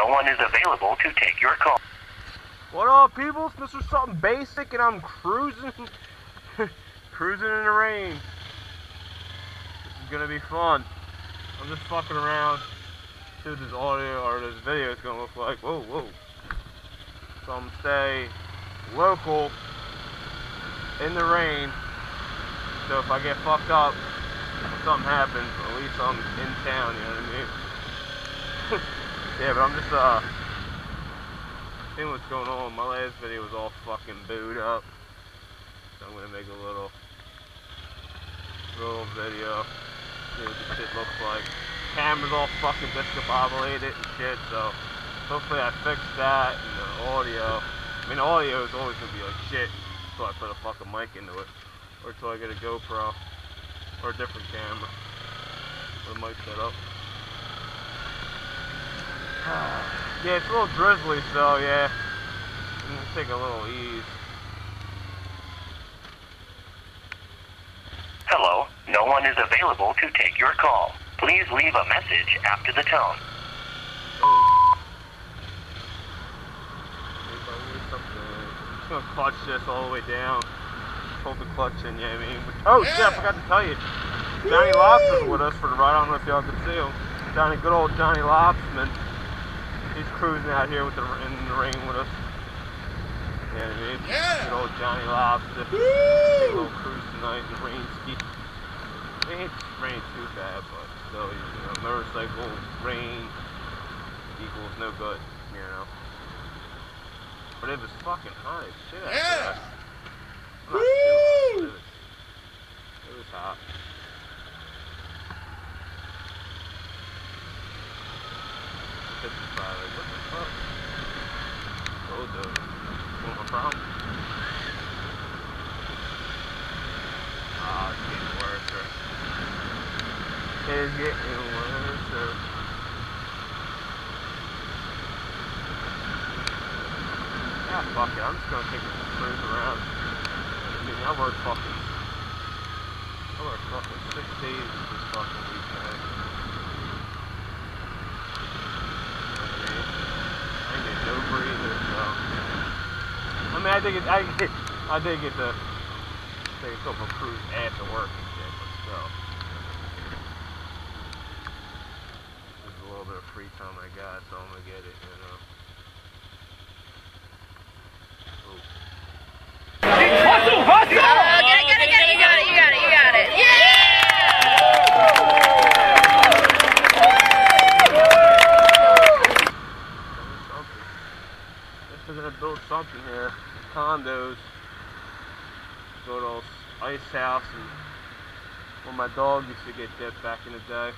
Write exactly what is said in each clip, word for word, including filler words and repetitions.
no one is available to take your call. What up, people? It's Mister Something Basic, and I'm cruising, cruising in the rain. This is gonna be fun. I'm just fucking around, see what this audio or this video is gonna look like. Whoa, whoa. So I'm gonna stay local in the rain. So if I get fucked up, if something happens, at least I'm in town. You know what I mean? Yeah, but I'm just uh. seeing what's going on. My last video was all fucking booed up, so I'm gonna make a little little video, see what this shit looks like. Camera's all fucking discombobulated and shit, so hopefully I fix that and the audio. I mean, audio is always gonna be like shit until I put a fucking mic into it, or until I get a GoPro or a different camera with a mic set up. Yeah, it's a little drizzly, so yeah, I'm gonna take a little ease. Hello, no one is available to take your call. Please leave a message after the tone. Oh. I'm just gonna clutch this all the way down. Hold the clutch in, yeah, I mean. Oh yeah. Shit, I forgot to tell you. Johnny Lobster's with us for the ride. I don't know if y'all can see him. Johnny, good old Johnny Lobsterman. He's cruising out here with the in the rain with us. You know what I mean? Yeah. Good old Johnny Lobster. Take a little cruise tonight in the rain ski. It ain't rain too bad, but still, you know, motorcycle rain equals no good, you know. But it was fucking hot as shit. Yeah. Not too hot, but it was, it was hot. fifty-five, like, what the fuck? Oh, dude. What's my problem? Ah, oh, it's getting worse, sir. It's getting worse, sir. Yeah, fuck it. I'm just gonna take a cruise around. I mean, I work fucking... I work fucking six days this fucking week, man. No breather, so I mean, I did get, I, I did get to take a couple of cruise after work and shit, but still, this is a little bit of free time I got, so I'm gonna get it, you know. Oh. Hustle, hustle! Oh, get it, get it, get it! You got it, you got it, you got it! Yeah! We're gonna build something here, condos, build a ice house, and where my dog used to get dipped back in the day.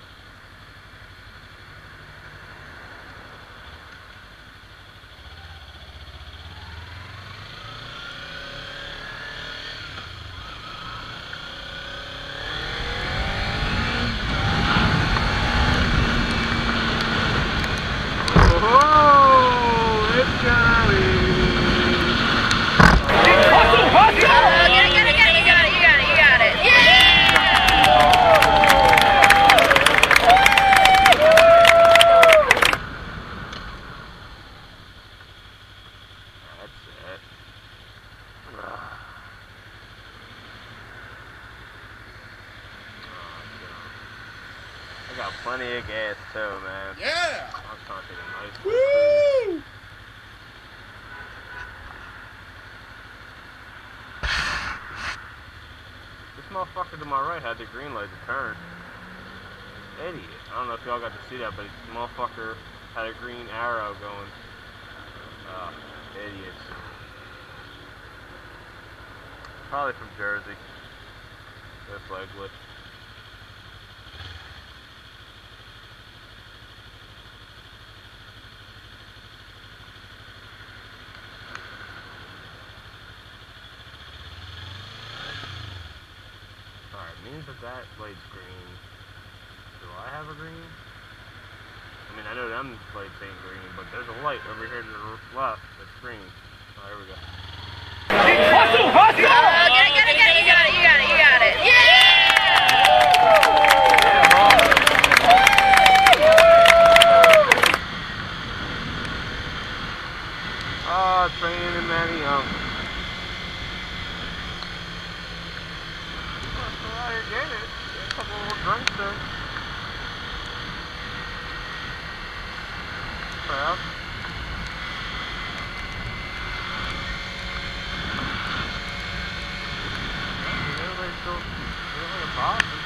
I got plenty of gas too, man. Yeah! I'm trying to take a nice one. Woo! This motherfucker to my right had the green light to turn. Idiot. I don't know if y'all got to see that, but this motherfucker had a green arrow going. Uh, idiots. Probably from Jersey. Most likely. Means that that light's green. Do I have a green? I mean, I know them lights ain't green, but there's a light over here to the left that's green. Oh, here we go. Hustle, hustle! Oh, get it, get it, get it! You got it, you got it, you got it! Yeah! Ah, training in Manny Young. People are still out here getting it. Get a couple little drinks there. Crowd. Everybody's still feeling a positive.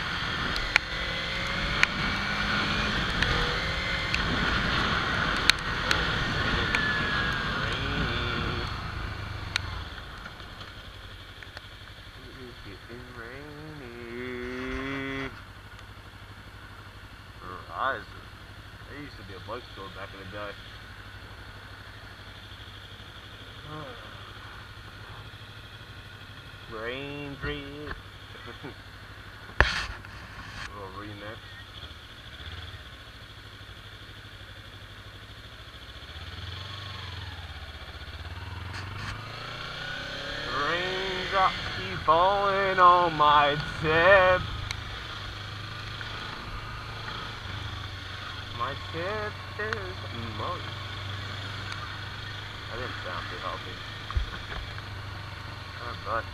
Horizon. There used to be a bike store back in the day. Rain Street. A little remix. Raindrops keep falling on my tip. My tip is moist. That didn't sound too healthy. Oh, but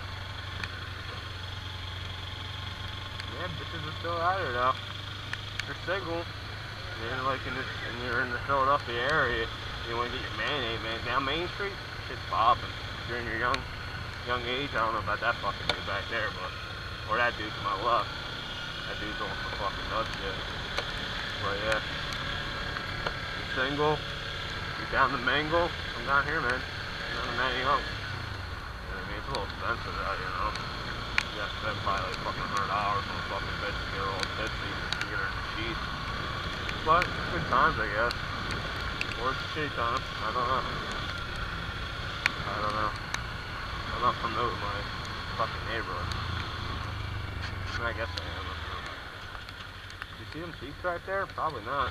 yeah, bitches are still out here though. They're single. And you're like in this, and you're in the Philadelphia area. You want to get your mayonnaise, man. Down Main Street, shit's popping. If you're in your young, young age, I don't know about that fucking dude back there, but or that dude to my left. That dude's on some fucking nuts shit. But yeah, you're single, you're down to mingle, come down here, man. Come down to Manny Young. You know what I mean? It's a little expensive out, you know. You have to spend probably like fucking one hundred dollars on a fucking bitch to get her all tipsy to get her in the sheets. But it's good times, I guess. Or it's shitty time. I don't know. I don't know. I'm not promoting my fucking neighborhood. I, mean, I guess I am. You see them seats right there? Probably not.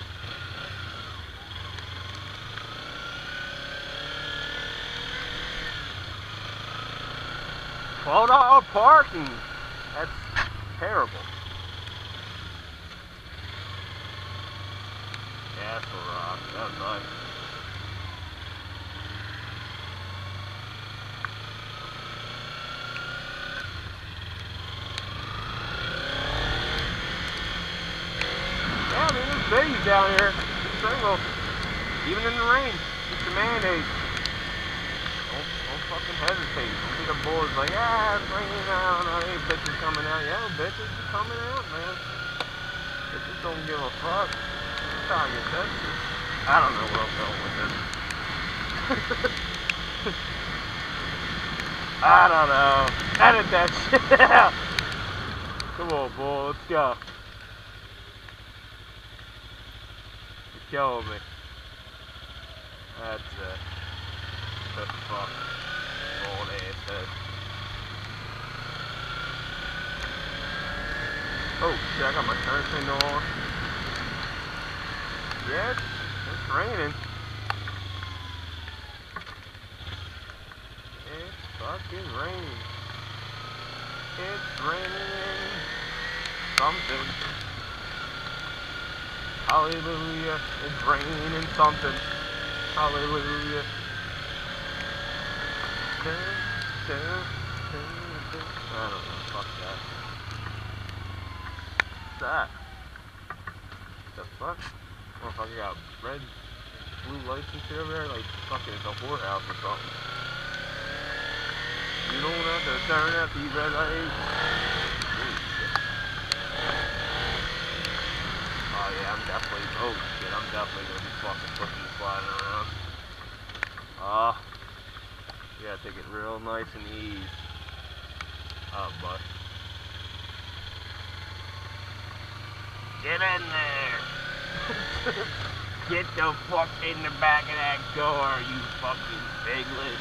twelve dollar parking! That's terrible. Castle Rock, that's nice. Yeah, I mean, there's babies down here. It's single. Even in the rain. Get your mayonnaise. Don't, don't fucking hesitate. Don't be the boys like, ah, it's raining out. Oh, hey, bitches coming out. Yeah, bitches are coming out, man. Bitches don't give a fuck. That's how I get tested. I don't know where I'm going with this. I don't know. Edit that shit out. Come on, boy. Let's go. You're killing me. That's it. The fuck. Old ass head. Oh shit, I got my turn signal on. Yeah, it's, it's raining. It's fucking raining. It's raining something. Hallelujah. It's raining something. Hallelujah. Dun, dun, dun, dun. I don't know. Fuck that. What's that? The fuck? Motherfucker got red, blue license here over there, like fucking it's a whorehouse or something. You don't have to turn out these red lights. Oh yeah, I'm definitely, oh shit, I'm definitely gonna be fucking pushing and sliding around. Ah, uh, you gotta take it real nice and easy. Oh, bud. Get in there! Get the fuck in the back of that door, you fucking piglet.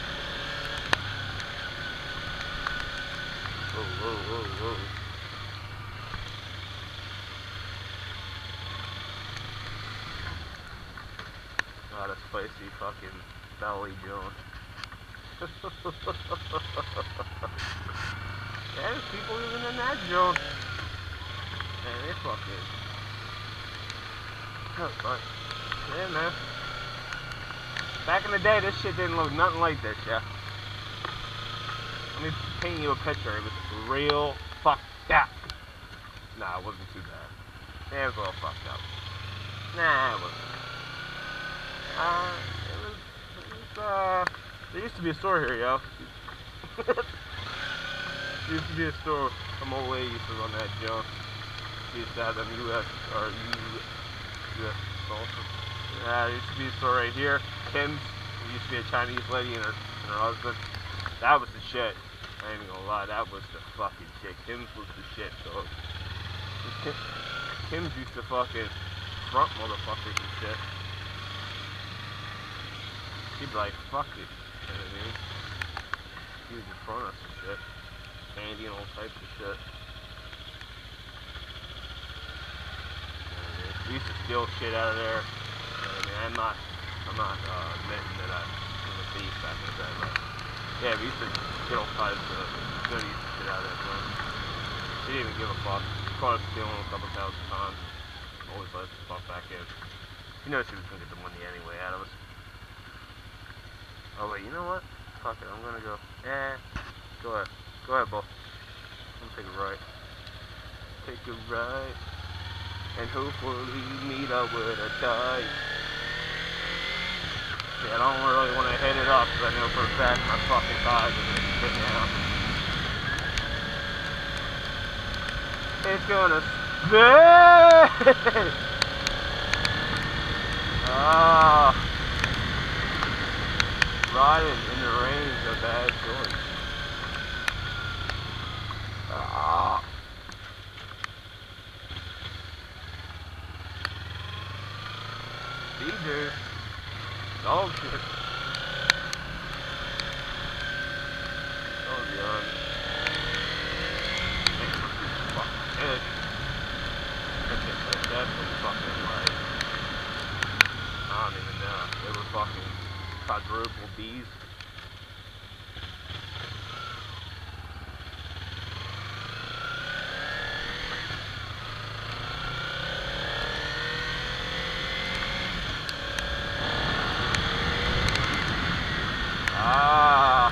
Whoa, whoa, whoa, whoa. Not a spicy fucking belly joint. Yeah, there's people even in that joint. Man, they fucking... Oh, fun. Yeah, man. Back in the day, this shit didn't look nothing like this, yeah. Let me paint you a picture. It was real fucked up. Nah, it wasn't too bad. Yeah, it was a little fucked up. Nah, it wasn't. Uh, it was, it was, uh, there used to be a store here, yo. There used to be a store. Some old lady used to run that junk. She used to have them U S, or U S salsa. Uh, there used to be a store right here. Kim's. There used to be a Chinese lady and her, and her husband. That was the shit. I ain't gonna lie, that was the fucking shit. Kim's was the shit, dog. Kim, Kim's used to fucking front motherfuckers and shit. She'd be like, fuck it. You know what I mean? She was in front of some shit. Candy and all types of shit. You know what I mean? We used to steal shit out of there. You know what I mean? I'm not, I'm not uh, admitting that I was a thief back in the day, but yeah, we used to get all kinds of goodies and shit out of there, bro. She didn't even give a fuck. She caught us stealing a couple thousand times. Always let us fuck back in. You know she was gonna get the money anyway out of us. Oh wait, you know what? Fuck it, I'm gonna go. Eh, go ahead. Go ahead, Bo. I'm gonna take a right. Take a right. And hopefully meet up with a die. Yeah, I don't really want to hit it up because I know for a fact my fucking thighs are going to spit now. It's gonna spit! Ah. Riding in the rain is a bad choice. Ah. D J. Dog shit. Oh, young. Fucking head. That's fucking like, I don't even know. They were fucking quadruple D's. Ah,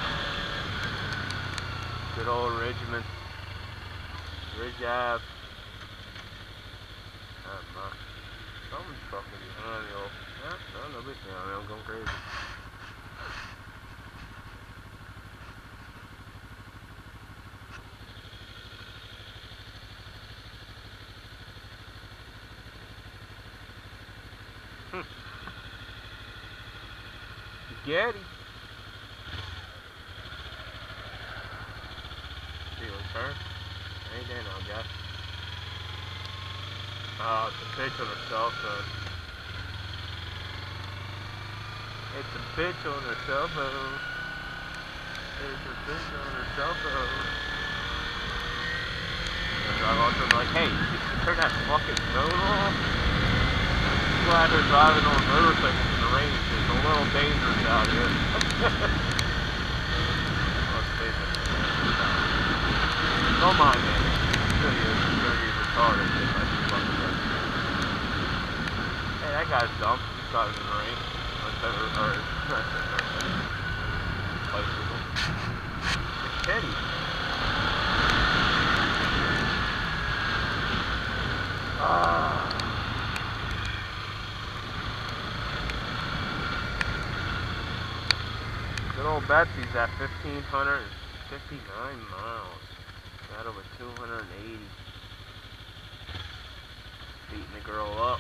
good old Ridgeman, Ridge Ave. I don't know. Someone's fucking behind me. Yeah, no, nobody's behind me. I'm going crazy. Hmm. Spaghetti. Turn. Ain't there no guy. Oh, it's a bitch on her cell phone. It's a bitch on her cell phone. It's a bitch on her cell phone. I drive off to them like, hey, you turn that fucking phone off? I'm glad they're driving on motorcycles in the rain. It's a little dangerous out here. Let's face it. Don't mind me. It's gonna be, it's gonna be retarded if I just fucking go. Hey, that guy's dumb. He's driving in the rain. Or, or, or, bicycle. It's Teddy. Ah. Good old Betsy's at fifteen fifty-nine miles. Got over two hundred eighty. Beating the girl up.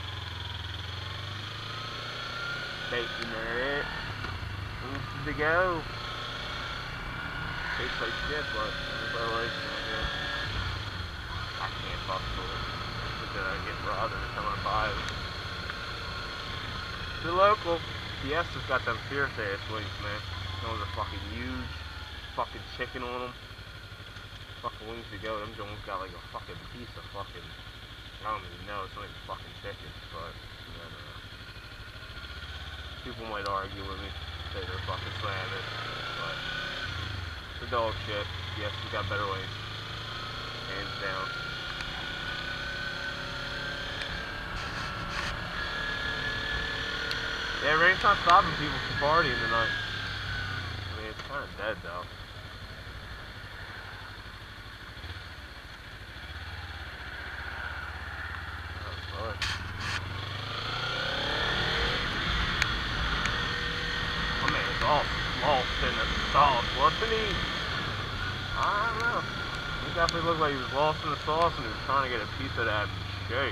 Taking her it. Who's to go? Tastes like shit, but everybody likes it, I guess. I can't fuck with it. But then I get robbed every time I buy it. The local Fiesta's got them fierce ass wings, man. Those are fucking huge. Fucking chicken on them. Fucking wings to go. Them Jones got like a fucking piece of fucking, I don't even know, it's not even fucking chicken, but I don't know. People might argue with me, say they're fucking slamming, but it's the dog shit. Yes, we got better wings. Hands down. Yeah, rain's not stopping people from partying tonight. I mean, it's kind of dead though. Oh, Lord. My man's all lost in the sauce, wasn't he? I don't know. He definitely looked like he was lost in the sauce and he was trying to get a piece of that shake.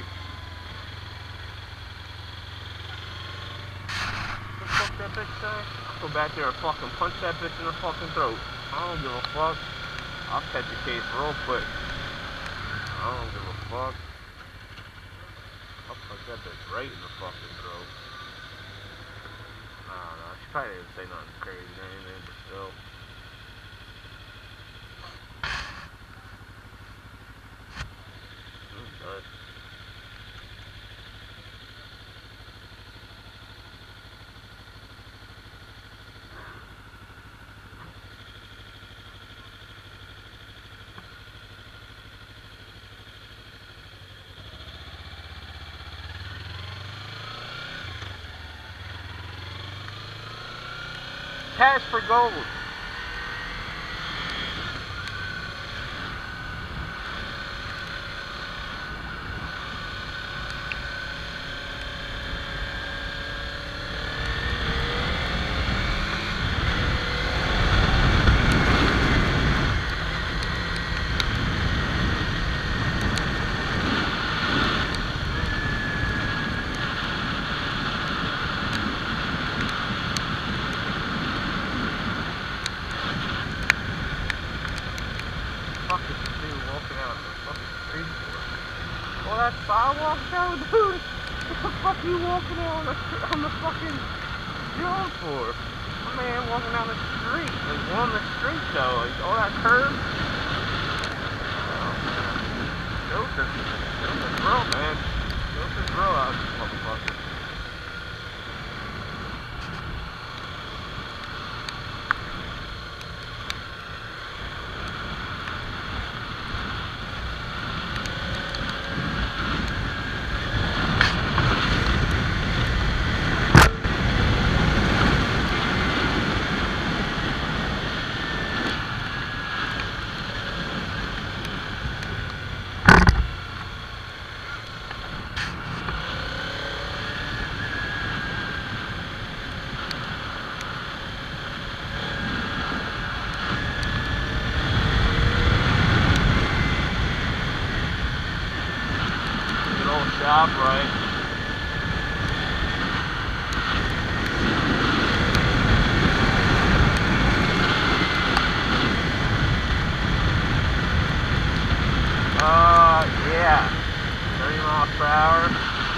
What the fuck that bitch say? I'll go back there and fucking punch that bitch in the fucking throat. I don't give a fuck. I'll catch a case real quick. I don't give a fuck. I'll punch that bitch right in the fucking throat. I don't know. She probably didn't say nothing crazy or anything, but still. But cash for gold. Well, that sidewalk though, dude. What the fuck are you walking out on the, on the fucking yard for? My man walking down the street. Like, on the street though. Like, all that curb. Oh, man. Joseph. Joseph Grill, man. Joseph Grill out this motherfucker. Stop right. Uh, yeah. thirty miles per hour.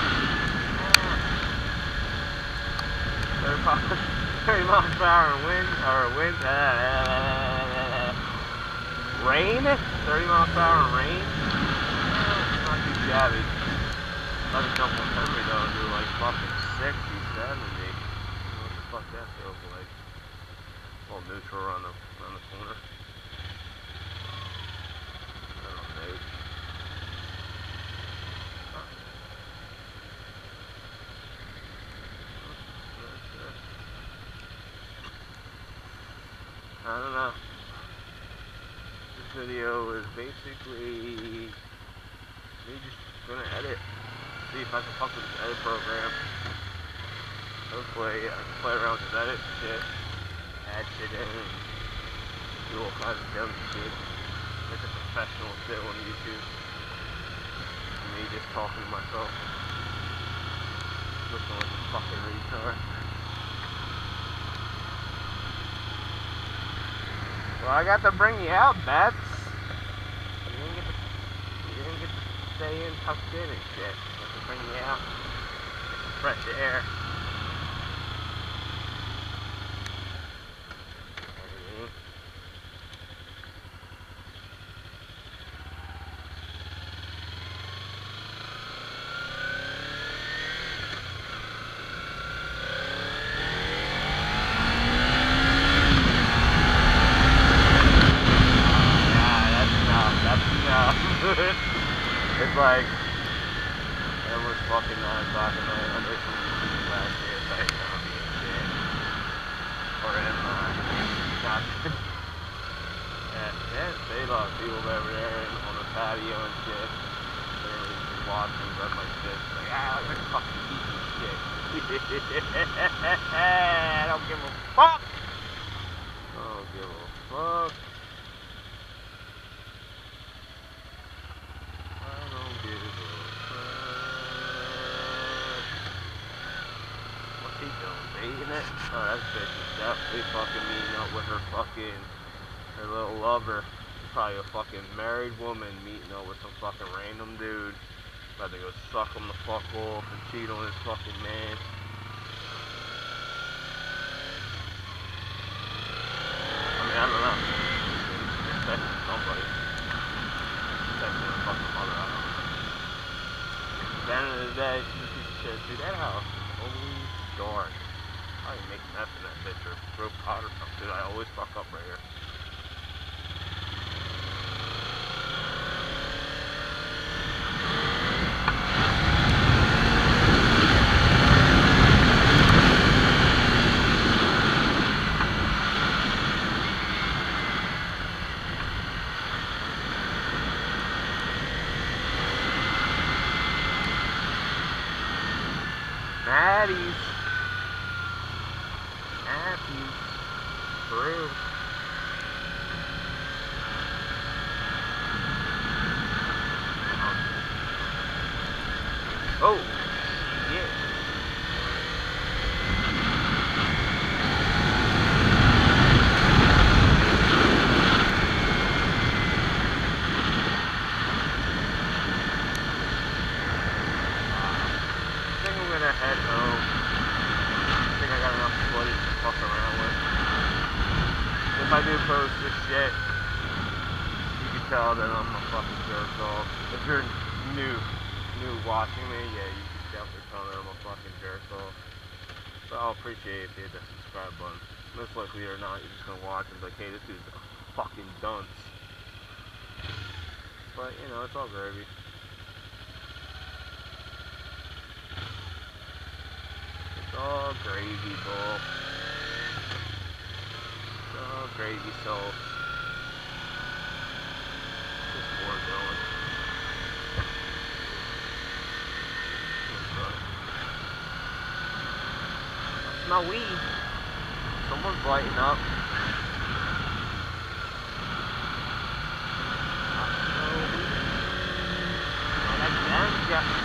thirty miles, thirty miles per hour in wind, or wind, uh, rain? thirty miles per hour in rain? Uh, not too shabby. Let me jump on Henry though and do like fucking sixty, seventy. What the fuck that feels like. A little neutral around the, around the corner. I don't know. I don't know. This video is basically me just gonna edit. See if I can fuck with this edit program. Hopefully I can play around with this edit shit, add shit in, and do all kinds of dumb shit. Like a professional shit on YouTube. Me just talking to myself. Looking like a fucking retard. Well, I got to bring you out, Bats. You didn't get to, you didn't get to stay in tucked in and shit. Bring you out, get some fresh air. Yeah, that's enough. That's enough. It's like. It was fucking nine o'clock at night. I'm listening to last year, so a lot of people over there on the patio and shit. They're just watching, but my shit. Like, ah, they're fucking eating shit. I don't give a fuck. I don't give a fuck. I don't give a fuck. What's he doing? Baiting it? Oh, that bitch is definitely fucking meeting up with her fucking, her little lover. Probably a fucking married woman meeting up with some fucking random dude. About to go suck him the fuck off and cheat on his fucking man. I mean, I don't know. He's texting somebody. He's texting a fucking mother. I don't know. At the end of the day, she's a piece of shit. Dude, that house is always dark. I can make mess in that bitch or throw pot or something. Dude, I always fuck up right here. Maddie's. Matthews. Brew. Oh, yeah. I think I'm gonna head home. I think I got enough footage to fuck around with. If I do post this shit, you can tell that I'm a fucking jerk off. If you're new, new watching me, yeah, you can definitely tell that I'm a fucking jerk off. So I'll appreciate if you hit that subscribe button. Most likely or not, you're just gonna watch and be like, hey, this dude's a fucking dunce. But, you know, it's all gravy. Oh, gravy bowl. Oh, gravy sauce. Just more going. I smell weed. Someone's lighting up. I smell weed. Oh, that ganja.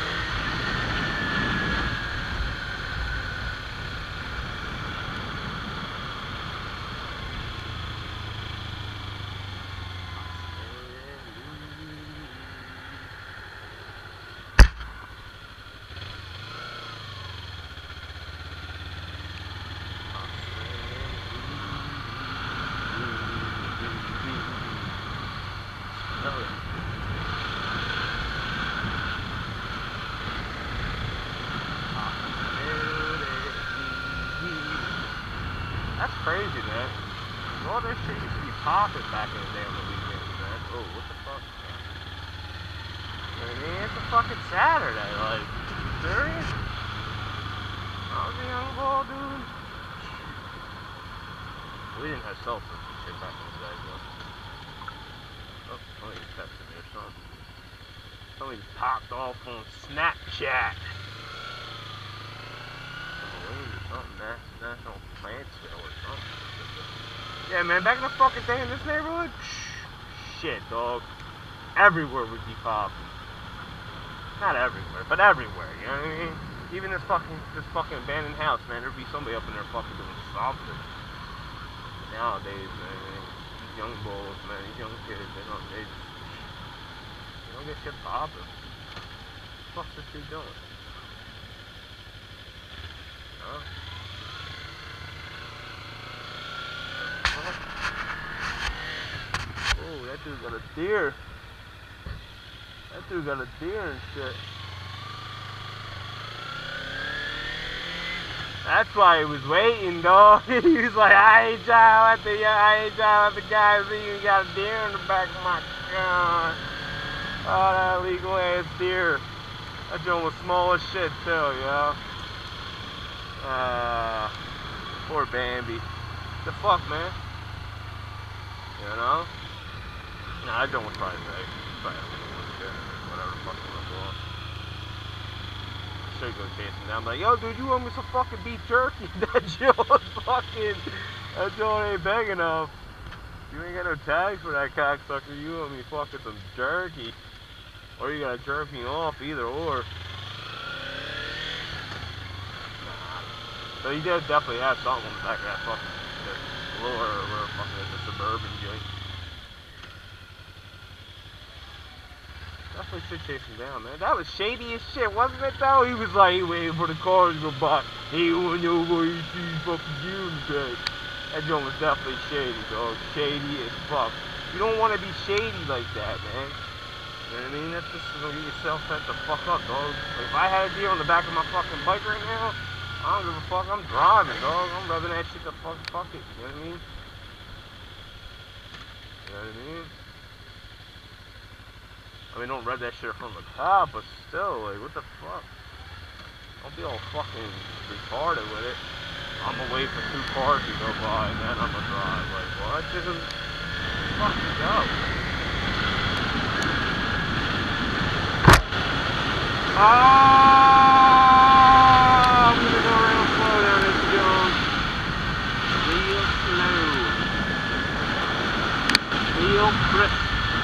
That's crazy, man. All this shit used to be popping back in the day on the weekends, man. Oh, what the fuck? I mean, it's a fucking Saturday, like, serious? I was a young boy, dude. We didn't have cell phones and shit back in the day, though. Oh, somebody's texting me or something. Somebody just popped off on Snapchat. Something, National Plantsville or something. Yeah, man, back in the fucking day in this neighborhood, shit, dog. Everywhere would be popping. Not everywhere, but everywhere, you know what I mean? Even this fucking, this fucking abandoned house, man, there'd be somebody up in there fucking doing something. Nowadays, man, these young bulls, man, these young kids, they don't, they just, they don't get shit popping. What the fuck's this dude doing? Huh? Oh, that dude got a deer. That dude got a deer and shit. That's why he was waiting, dog. He was like, I ain't trying to let the, I ain't trying to let the guy see you got a deer in the back of my car. Oh, that illegal ass deer. That joint was small as shit too, yo. Uh, poor Bambi. The fuck, man? You know? Nah, I don't want to try today. Try it again, whatever the fuck you want to do. Should go chase him down. I'm like, yo, dude, you want me some fucking beef jerky? That Joe was fucking. That Joe ain't big enough. You ain't got no tags for that cocksucker. You want me fucking some jerky. Or you gotta jerk me off, either or. Nah. So he did definitely have something on the back of that fucking lure or whatever the fuck it is, a suburban joint. Definitely should chase him down, man. That was shady as shit, wasn't it, though? He was like, he waiting for the cars to go by. He wanna know where you see fucking June today. That joint was definitely shady, dog. Shady as fuck. You don't want to be shady like that, man. You know what I mean? That's just gonna get yourself set the fuck up, dog. Like, if I had a deer on the back of my fucking bike right now, I don't give a fuck. I'm driving, dog. I'm revving that shit to fuck, fuck it. You know what I mean? You know what I mean? I mean, don't rev that shit from the top, but still, like, what the fuck? Don't be all fucking retarded with it. I'm gonna wait for two cars to go by, and then I'm gonna drive. Like, what? Just fucking go. Ah, I'm gonna go real slow down this joint. Real slow. Real crisp.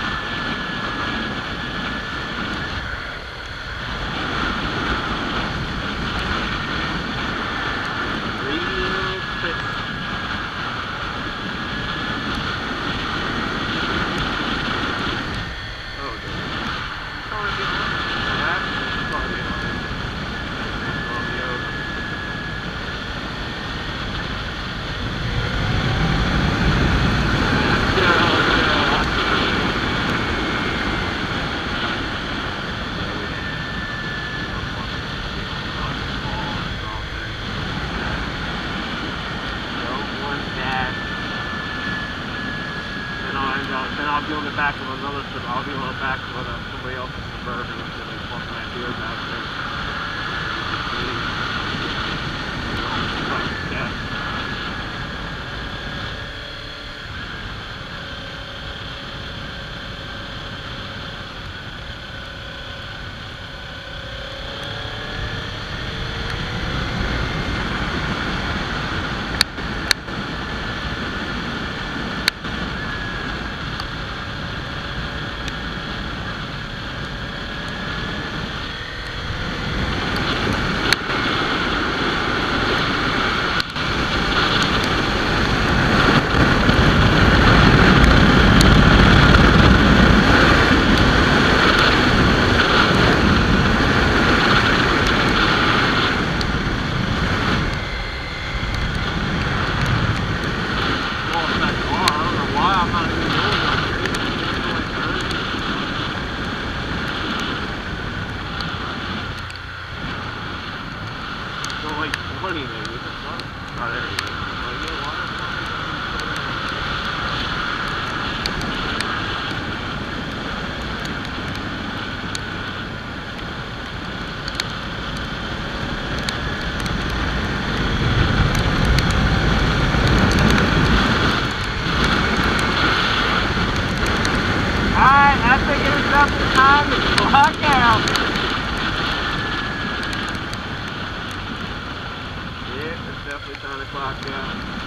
Then I'll be on the back of another, I'll be on the back of uh, somebody else's Suburban until they fucking that deer back there. Yeah. Funny, maybe. What the fuck? Oh, there you go. Oh, you know what? Alright, I think it's about the time to clock out. Definitely time to clock out.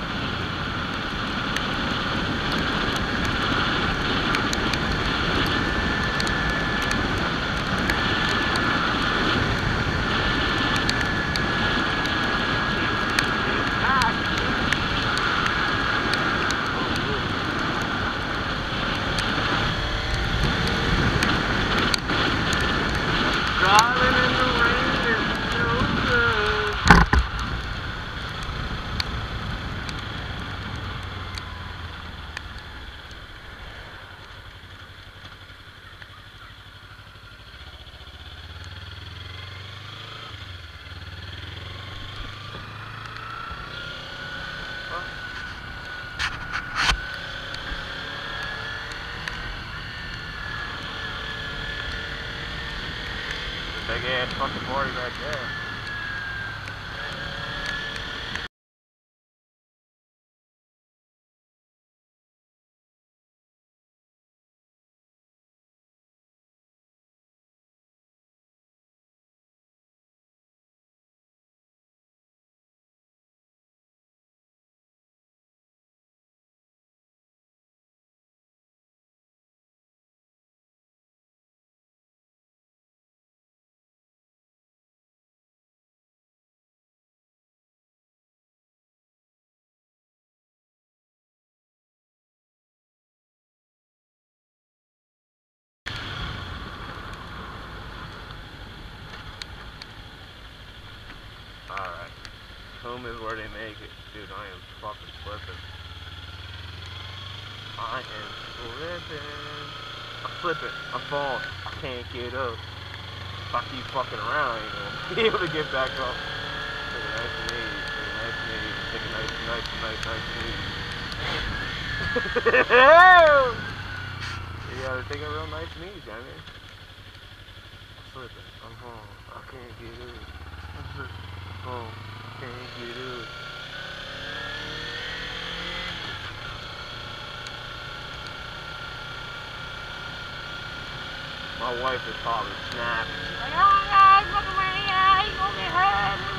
Driving in the rain is so good. Big ass fucking party back there. Zoom is where they make it. Dude, I am fucking slipping. I am slipping. I'm slipping. I'm falling. I can't get up. If I keep fucking around, I ain't gonna be able to get back up. Take it nice and easy. Take it nice and easy. Take it nice, nice, nice, nice and easy. You gotta take it real nice and easy, I mean. I'm slipping. I'm falling. I can't get up. I'm slipping. I'm falling. I can't get up. My wife is probably snapping. She's like, oh my God, look at my eye, he's gonna get hurt.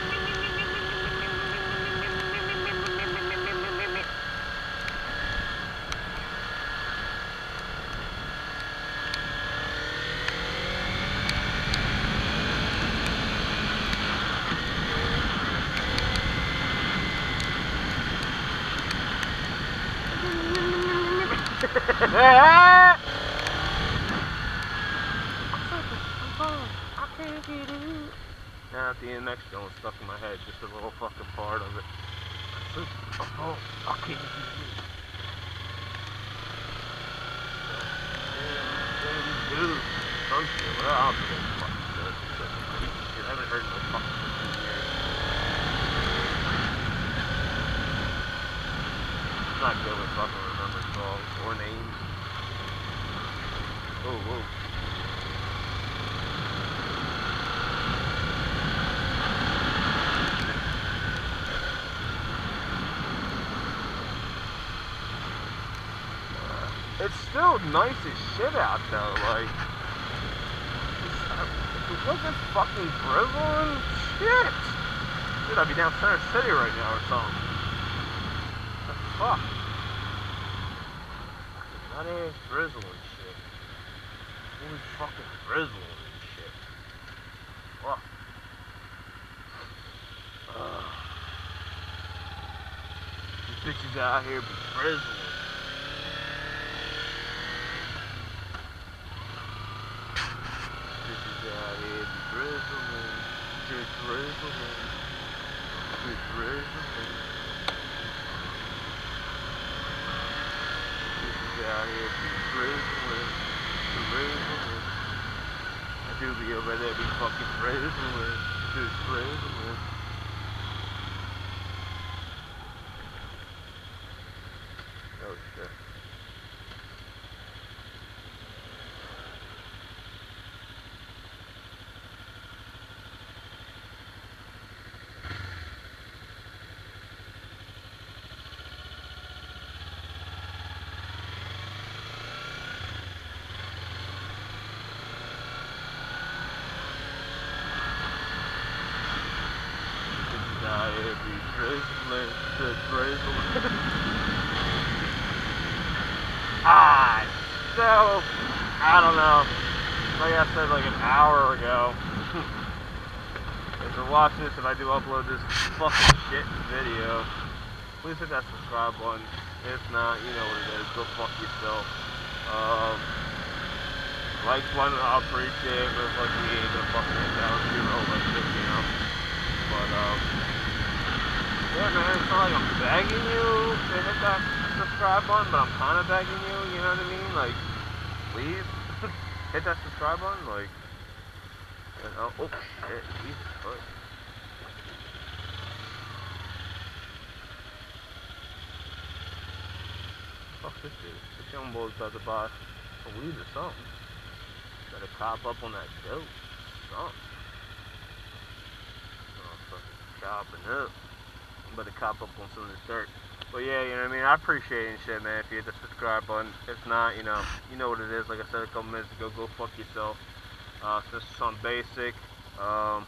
Now at the end next going stuck in my head, just a little fucking part of it. Oh, oh, I can't get it. Dude, don't you? Well, I'll be there fucking good. I haven't heard no fucking fifteen years. I'm not good with fucking remembering songs or names. Oh, whoa. It's still nice as shit out though, like, if it wasn't fucking drizzling, shit! Dude, I'd be down Center City right now or something. What the fuck? That ass drizzling shit. Holy fucking drizzling and shit. Fuck. Uh, these bitches out here be drizzling. Out here, be drizzling, just drizzling, just drizzling. This is out here, be drizzling, drizzling. I do be over there, be fucking drizzling, just drizzling. Oh shit. Be drizzling, just drizzling. Ah, so, I don't know, like I said like an hour ago, if you're watching this, if I do upload this fucking shit video, please hit that subscribe button. If not, you know what it is, go fuck yourself. Um, likes one, I'll appreciate it, but if like me, ain't gonna fucking hit that with zero, like this, you know. But, um, yeah, man, it's not like I'm begging you to hit that subscribe button, but I'm kind of begging you, you know what I mean? Like, please, hit that subscribe button, like, you know, oh, shit, Jesus Christ. Fuck this dude. This young boy's about to buy a weed or something. Better cop up on that dope. Something. Oh, fucking chopping up. Better cop up on some of this dirt. But yeah, you know what I mean? I appreciate it and shit, man, if you hit the subscribe button. If not, you know, you know what it is. Like I said a couple minutes ago, go fuck yourself. Uh, since it's on basic, um,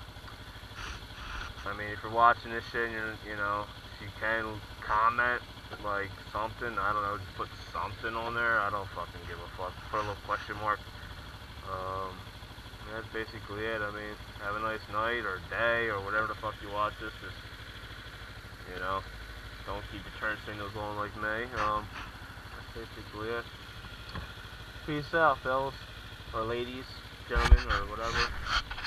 I mean, if you're watching this shit, and you're, you know, if you can comment, like, something, I don't know, just put something on there. I don't fucking give a fuck. Put a little question mark. Um, that's basically it. I mean, have a nice night or day or whatever the fuck you watch this. Just, you know, don't keep your turn signals on like me. Um, that's basically it. Peace out, fellas, or ladies, gentlemen, or whatever.